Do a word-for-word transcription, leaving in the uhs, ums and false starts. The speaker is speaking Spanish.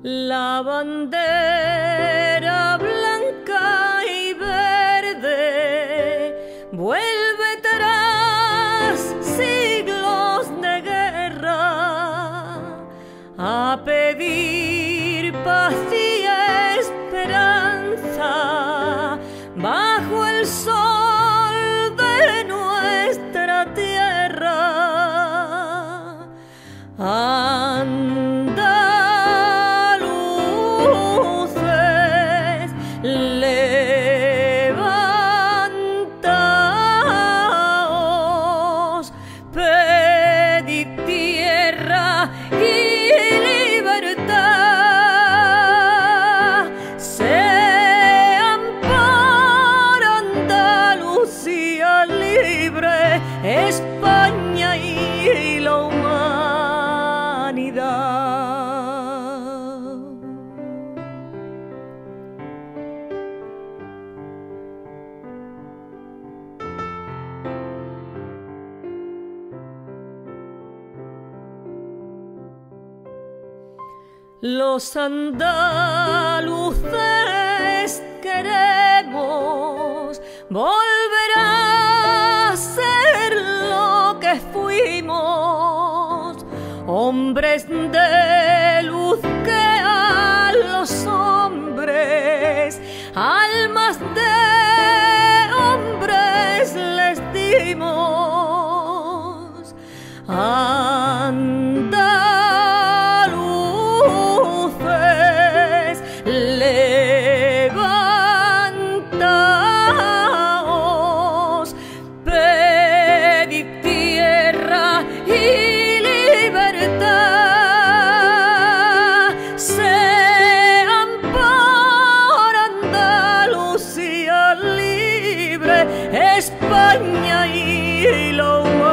La bandera blanca y verde vuelve tras siglos de guerra a pedir paz y esperanza bajo el sol de nuestra tierra. Andaluces, levantaos, pedid tierra y libertad, sean por Andalucía libre, España y la humanidad. Los andaluces queremos volver a ser lo que fuimos, hombres de luz que a los hombres almas de hombres les dimos. Andaluces, levantaos, pedid tierra y libertad, sean por Andalucía libre, España y la humanidad.